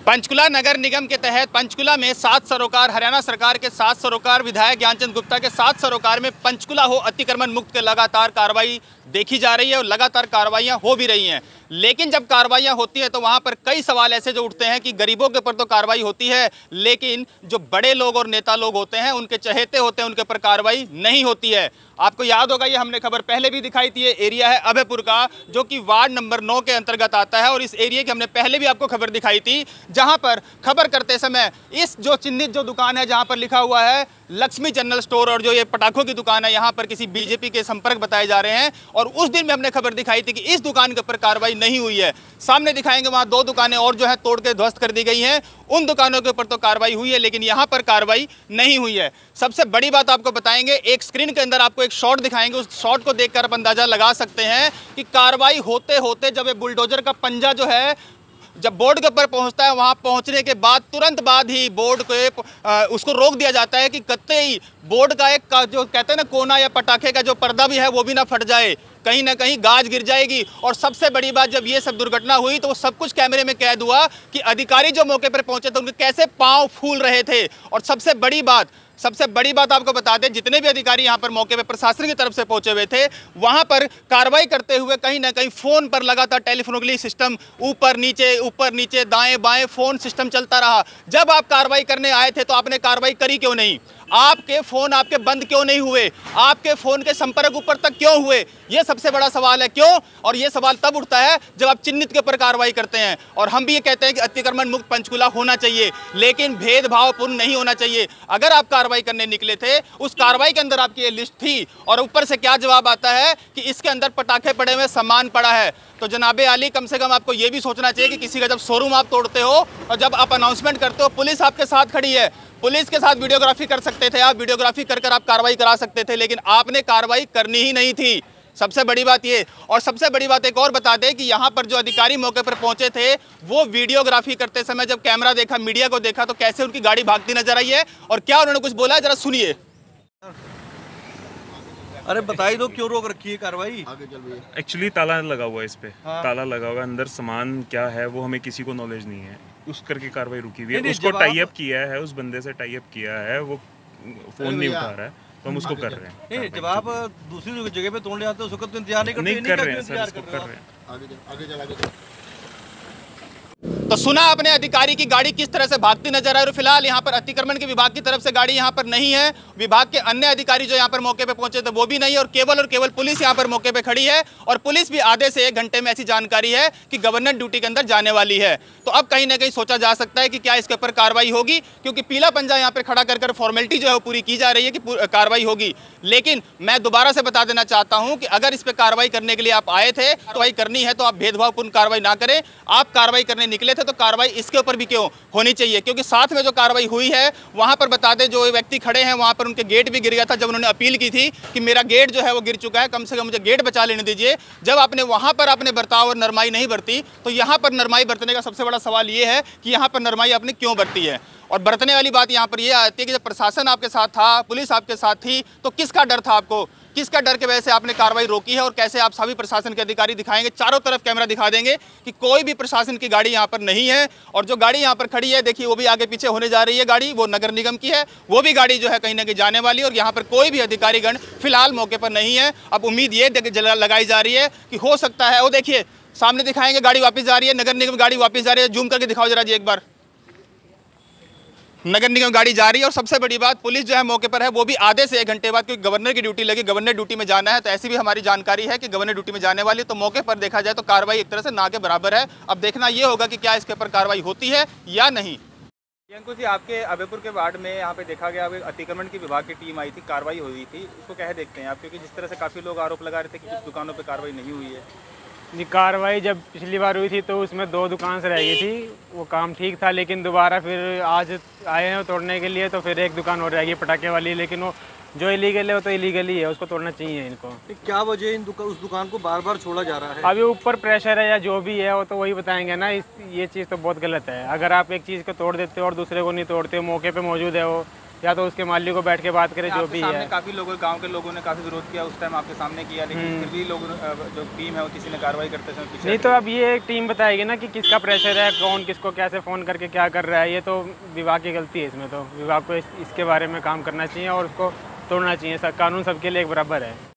पंचकुला नगर निगम के तहत पंचकुला में 7 सरोकार, हरियाणा सरकार के 7 सरोकार, विधायक ज्ञानचंद गुप्ता के 7 सरोकार में पंचकुला हो अतिक्रमण मुक्त के लगातार कार्रवाई देखी जा रही है और लगातार कार्रवाइयां हो भी रही हैं। लेकिन जब कार्रवाइयां होती हैं तो वहां पर कई सवाल ऐसे जो उठते हैं कि गरीबों के ऊपर तो कार्रवाई होती है, लेकिन जो बड़े लोग और नेता लोग होते हैं, उनके चहेते होते हैं, उनके ऊपर कार्रवाई नहीं होती है। आपको याद होगा, ये हमने खबर पहले भी दिखाई थी। ये एरिया है अभयपुर का, जो कि वार्ड नंबर 9 के अंतर्गत आता है और इस एरिया की हमने पहले भी आपको खबर दिखाई थी, जहां पर खबर करते समय इस जो चिन्हित जो दुकान है, जहां पर लिखा हुआ है लक्ष्मी जनरल स्टोर और जो ये पटाखों की दुकान है, यहाँ पर किसी बीजेपी के संपर्क बताए जा रहे हैं। और उस दिन में हमने खबर दिखाई थी कि इस दुकान के ऊपर कार्रवाई नहीं हुई है। सामने दिखाएंगे, वहाँ 2 दुकानें और जो है तोड़ के ध्वस्त कर दी गई हैं। उन दुकानों के ऊपर तो कार्रवाई हुई है, लेकिन यहाँ पर कार्रवाई नहीं हुई है। सबसे बड़ी बात आपको बताएंगे, एक स्क्रीन के अंदर आपको एक शॉट दिखाएंगे, उस शॉट को देखकर आप अंदाजा लगा सकते हैं कि कार्रवाई होते होते जब ये बुलडोजर का पंजा जो है जब बोर्ड के ऊपर पहुंचता है, वहां पहुंचने के बाद तुरंत बाद ही बोर्ड को उसको रोक दिया जाता है कि कतई बोर्ड का एक जो कहते हैं ना कोना या पटाखे का जो पर्दा भी है वो भी ना फट जाए, कहीं ना कहीं गाज गिर जाएगी। और सबसे बड़ी बात, जब ये सब दुर्घटना हुई तो वो सब कुछ कैमरे में कैद हुआ कि अधिकारी जो मौके पर पहुंचे थे उनके कैसे पांव फूल रहे थे। और सबसे बड़ी बात आपको बता दें, जितने भी अधिकारी यहाँ पर मौके पर प्रशासन की तरफ से पहुंचे हुए थे, वहां पर कार्रवाई करते हुए कहीं ना कहीं फोन पर लगातार टेलीफोनली सिस्टम ऊपर नीचे दाएं बाएं फोन सिस्टम चलता रहा। जब आप कार्रवाई करने आए थे तो आपने कार्रवाई करी क्यों नहीं? आपके फोन आपके बंद क्यों नहीं हुए? आपके फोन के संपर्क ऊपर तक क्यों हुए? यह सबसे बड़ा सवाल है। क्यों? और यह सवाल तब उठता है जब आप चिन्हित के ऊपर कार्रवाई करते हैं। और हम भी ये कहते हैं कि अतिक्रमण मुक्त पंचकुला होना चाहिए, लेकिन भेदभावपूर्ण नहीं होना चाहिए। अगर आप कार्रवाई करने निकले थे, उस कार्रवाई के अंदर आपकी ये लिस्ट थी और ऊपर से क्या जवाब आता है कि इसके अंदर पटाखे पड़े हुए, सामान पड़ा है। तो जनाबे आली, कम से कम आपको ये भी सोचना चाहिए कि किसी का जब शोरूम आप तोड़ते हो और जब आप अनाउंसमेंट करते हो, पुलिस आपके साथ खड़ी है, पुलिस के साथ वीडियोग्राफी कर सकते थे आप, वीडियोग्राफी कर आप कार्रवाई करा सकते थे, लेकिन आपने कार्रवाई करनी ही नहीं थी। सबसे बड़ी बात ये। और सबसे बड़ी बात एक और बता दें कि यहाँ पर जो अधिकारी मौके पर पहुंचे थे, वो वीडियोग्राफी करते समय जब कैमरा देखा, मीडिया को देखा, तो कैसे उनकी गाड़ी भागती नजर आई है और क्या उन्होंने कुछ बोला है, जरा सुनिए। अरे बताई दो क्यों रोक रखी है कार्रवाई? एक्चुअली ताला लगा हुआ है इस पे। हाँ। ताला लगा हुआ है, अंदर सामान क्या है वो हमें किसी को नॉलेज नहीं है, उस करके कार्रवाई रुकी हुई है। उसको टाई अप किया है, उस बंदे से टाई अप किया है, वो फोन नहीं उठा रहा है तो हम उसको कर रहे हैं। नहीं, जब आप दूसरी जगह पे तोड़ने आते हो उसको तो इंतजार नहीं करते? नहीं कर रहे हैं सर, इसको कर रहे हैं। आगे तो सुना आपने अधिकारी की गाड़ी किस तरह से भागती नजर आई। और फिलहाल यहाँ पर अतिक्रमण के विभाग की तरफ से गाड़ी यहाँ पर नहीं है, विभाग के अन्य अधिकारी जो यहाँ पर मौके पे पहुंचे थे वो भी नहीं है, और केवल पुलिस यहाँ पर मौके पे खड़ी है। और पुलिस भी आधे से 1 घंटे में ऐसी जानकारी है कि गवर्नर ड्यूटी के अंदर जाने वाली है। तो अब कहीं ना कहीं सोचा जा सकता है कि क्या इसके ऊपर कार्रवाई होगी, क्योंकि पीला पंजा यहाँ पर खड़ा कर फॉर्मेलिटी जो है पूरी की जा रही है कि कार्रवाई होगी। लेकिन मैं दोबारा से बता देना चाहता हूँ कि अगर इस पर कार्रवाई करने के लिए आप आए थे, कार्रवाई करनी है तो आप भेदभावपूर्ण कार्रवाई ना करें। आप कार्रवाई करने निकले थे तो कार्रवाई इसके ऊपर भी क्यों होनी चाहिए, क्योंकि साथ में जो कार्रवाई हुई है वहां पर बता दें, जो व्यक्ति खड़े हैं वहां पर उनके गेट भी गिर गया था। जब उन्होंने अपील की थी कि मेरा गेट जो है वो गिर चुका है, कम से कम मुझे गेट बचा लेने दीजिए, जब आपने वहां पर अपने बर्ताव और नरमाई नहीं बरती, तो यहां पर नरमाई बरतने का सबसे बड़ा सवाल ये है कि यहां पर नरमाई आपने क्यों बरती है। और बरतने वाली बात यहाँ पर यह आती है कि जब प्रशासन आपके साथ था, पुलिस आपके साथ थी, तो किसका डर था आपको? किसका डर के वजह से आपने कार्रवाई रोकी है? और कैसे आप सभी प्रशासन के अधिकारी दिखाएंगे, चारों तरफ कैमरा दिखा देंगे कि कोई भी प्रशासन की गाड़ी यहाँ पर नहीं है। और जो गाड़ी यहाँ पर खड़ी है, देखिए वो भी आगे पीछे होने जा रही है गाड़ी, वो नगर निगम की है, वो भी गाड़ी जो है कहीं ना कहीं जाने वाली है। और यहाँ पर कोई भी अधिकारीगण फिलहाल मौके पर नहीं है। अब उम्मीद ये लगाई जा रही है कि हो सकता है, वो देखिए सामने दिखाएंगे, गाड़ी वापस जा रही है, नगर निगम गाड़ी वापस जा रही है। जूम करके दिखाओ जरा जी एक बार, नगर निगम गाड़ी जा रही है। और सबसे बड़ी बात, पुलिस जो है मौके पर है, वो भी आधे से 1 घंटे बाद, क्योंकि गवर्नर की ड्यूटी लगी, गवर्नर ड्यूटी में जाना है। तो ऐसी भी हमारी जानकारी है कि गवर्नर ड्यूटी में जाने वाली, तो मौके पर देखा जाए तो कार्रवाई एक तरह से ना के बराबर है। अब देखना ये होगा कि क्या इसके ऊपर कार्रवाई होती है या नहीं। अंकुश जी, आपके अभयपुर के वार्ड में यहाँ पे देखा गया अतिक्रमण की विभाग की टीम आई थी, कार्रवाई हुई थी, उसको क्या देखते हैं आप? क्योंकि जिस तरह से काफ़ी लोग आरोप लगा रहे थे कि कुछ दुकानों पर कार्रवाई नहीं हुई है। जी, कार्रवाई जब पिछली बार हुई थी तो उसमें 2 दुकान से रह गई थी, वो काम ठीक था। लेकिन दोबारा फिर आज आए हैं तोड़ने के लिए, तो फिर 1 दुकान और रह गई पटाखे वाली, लेकिन वो जो इलीगल है वो तो इलीगल ही है, उसको तोड़ना चाहिए इनको। क्या वजह उस दुकान को बार बार छोड़ा जा रहा है? अभी ऊपर प्रेशर है या जो भी है वो तो वही बताएंगे ना। ये चीज़ तो बहुत गलत है। अगर आप एक चीज़ को तोड़ देते हो और दूसरे को नहीं तोड़ते हो, मौके पे मौजूद है वो, या तो उसके मालिक को बैठ के बात करें, जो भी है। काफी लोगों, गांव के लोगों ने काफी विरोध किया उस टाइम, आपके सामने किया, लेकिन फिर भी लोग, जो टीम है वो किसी ने कार्रवाई करते समय पीछे नहीं, तो अब ये एक टीम बताएगी ना कि किसका प्रेशर है, कौन किसको कैसे फ़ोन करके क्या कर रहा है। ये तो विभाग की गलती है इसमें, तो विभाग को इसके बारे में काम करना चाहिए और उसको तोड़ना चाहिए। कानून सबके लिए एक बराबर है।